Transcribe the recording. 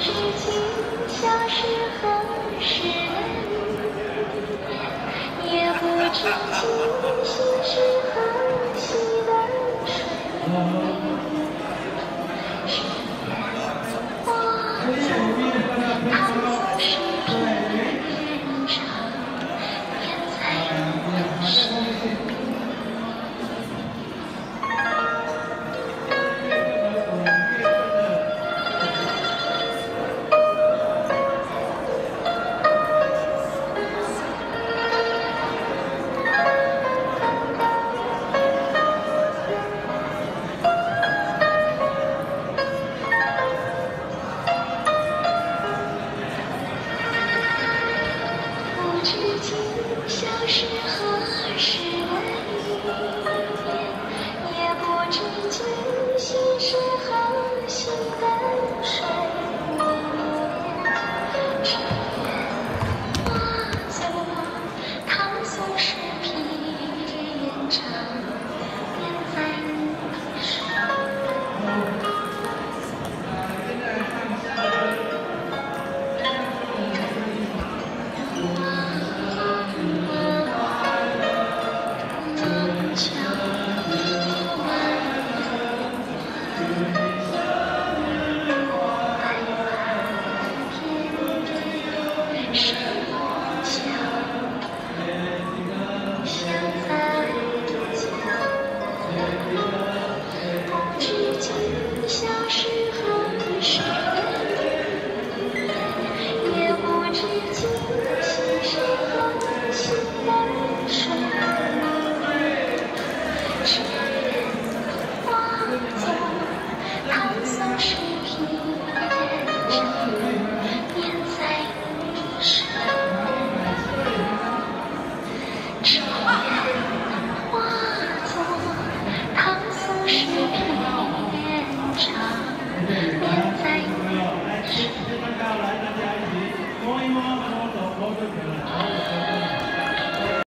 知今宵是何时的雨，也不知今夕是何夕的水。只愿我走，唐僧是遍长，便在你身边。不知今宵是何时的雨，也不知今夕是何夕的水。只愿我走，唐僧是遍长，便在你身边。是遍长，便在你身边。